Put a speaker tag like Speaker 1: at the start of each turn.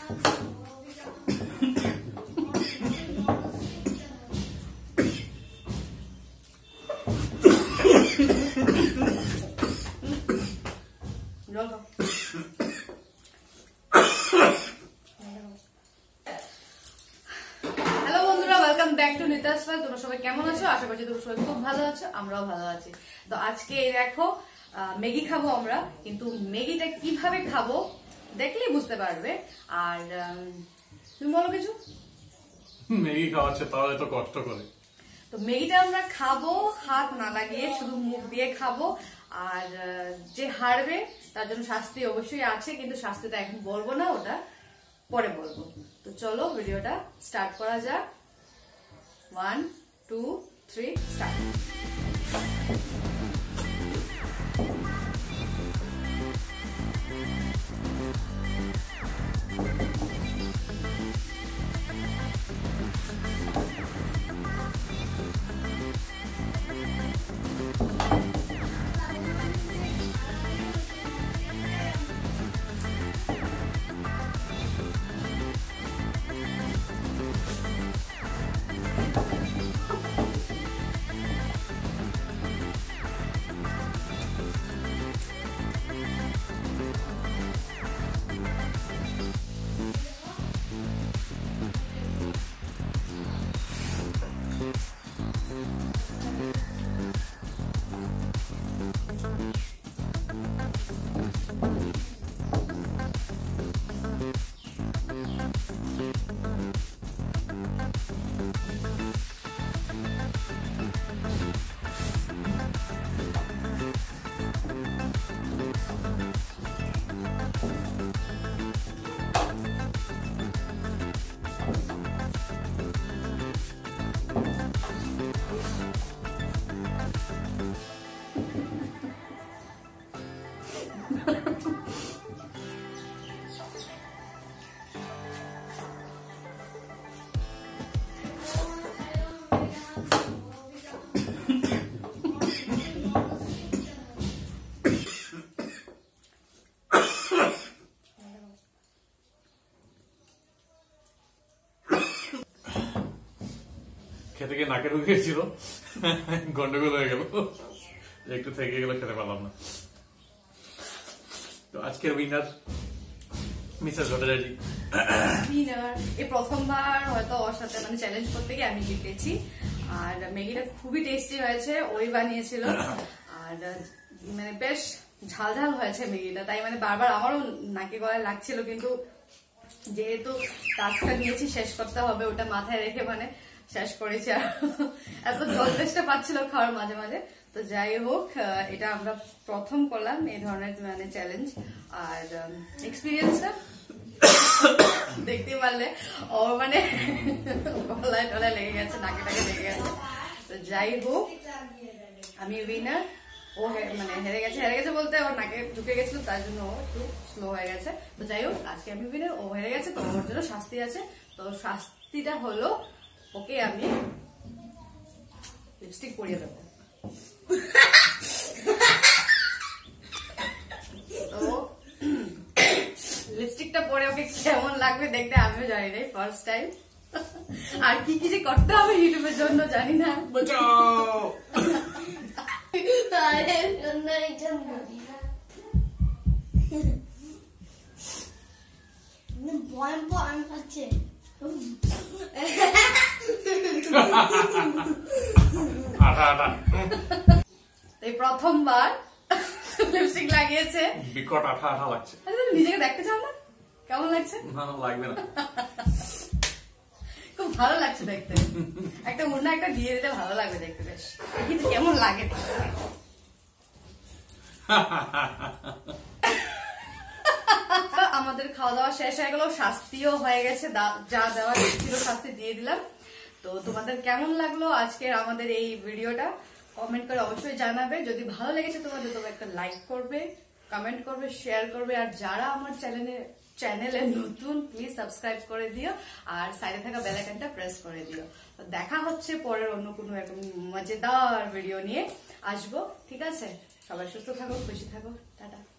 Speaker 1: Back to नीता'स তোমরা সবাই কেমন আছো? আশা করছি তোমরা সবাই খুব ভালো আছো, আমরাও ভালো আছি। তো আজকে এই দেখো ম্যাগি খাবো আমরা, কিন্তু ম্যাগিটা কিভাবে খাবো দেখলেই বুঝতে পারবে। আর তুমি বলো কিছু।
Speaker 2: ম্যাগি খাওয়াচ্ছে তাহলে তো কষ্ট করে।
Speaker 1: তো ম্যাগিটা আমরা খাবো হাত না লাগিয়ে, শুধু মুখ দিয়ে খাবো। আর যে হারবে তার জন্য শাস্তি অবশ্যই আছে, কিন্তু শাস্তিটা এখন বলবো না, ওটা পরে বলবো। তো চলো ভিডিওটা স্টার্ট করা যাক। 1 2 3 স্টার্ট।
Speaker 2: খেতে গিয়ে নাকে ঢুকে গেছিল, গন্ডগোল হয়ে গেল, একটু থেকে গেলে খেতে পারলাম না। তো আজকের উইনার মিসেস ভট্টাচার্য।
Speaker 1: এই প্রথমবার হয়তো ওর সাথে মানে চ্যালেঞ্জ করতে গিয়ে আমি জিতেছি। আর ম্যাগিটা খুবই টেস্টি হয়েছে, ওই বানিয়েছিল। আর মানে বেশ ঝাল ঝাল হয়েছে ম্যাগিটা, তাই মানে বারবার আমারও নাকে গলায় লাগছিল, কিন্তু যেহেতু টাস্কটা নিয়েছি শেষ করতে হবে, ওটা মাথায় রেখে মানে শেষ করেছি। আর এত জল তেষ্টা পাচ্ছিল খাওয়ার মাঝে মাঝে। তো যাই হোক, এটা আমরা প্রথম করলাম এই ধরনের মানে চ্যালেঞ্জ। আর এক্সপিরিয়েন্সটা দেখতে পারলে ও মানে গলায় টলায় লেগে গেছে, নাকে টাকে লেগে গেছে। তো যাই হোক, আমি উইনার। ও মানে হেরে গেছে বলতে ওর নাকে ঢুকে গেছিল, তার জন্য ও একটু স্লো হয়ে গেছে। তো যাই হোক, আজকে আমি উইনার, ও হেরে গেছে, তো ওর জন্য শাস্তি আছে। তো শাস্তিটা হলো ওকে আমি লিপস্টিক পরিয়ে দেবো। তো লিপস্টিকটা পরে ওকে কেমন লাগবে দেখতে আমিও জানি না, ফার্স্ট টাইম। আর কি কি যে করতে হবে ইউটিউবের জন্য জানি না। এই প্রথমবার লিপস্টিক লাগিয়েছে,
Speaker 2: বিকট আঠা আঠা লাগছে।
Speaker 1: নিজেকে দেখতে চাও না কেমন লাগছে?
Speaker 2: ভালো লাগবে না,
Speaker 1: খুব ভালো লাগছে দেখতে। একটা ওড়না একটা দিয়ে দিলে ভালো লাগবে দেখতে, বেশ। কিন্তু কেমন লাগে আমাদের খাওয়া দাওয়া শেষ হয়ে গেল, শাস্তিও হয়ে গেছে, যা দেওয়া ছিল শাস্তি দিয়ে দিলাম। তো তোমাদের কেমন লাগলো আজকের আমাদের এই ভিডিওটা কমেন্ট করে অবশ্যই জানাবে। যদি ভালো লেগেছে তোমাদের, তোমরা একটা লাইক করবে, কমেন্ট করবে, শেয়ার করবে। আর যারা আমার চ্যানেলে নতুন, প্লিজ সাবস্ক্রাইব করে দিও, আর সাইডে থাকা বেল আইকনটা প্রেস করে দিও। তো দেখা হচ্ছে পরের অন্য কোনো একদম মজাদার ভিডিও নিয়ে আসবো, ঠিক আছে? সবাই সুস্থ থাকো, খুশি থাকো, টাটা।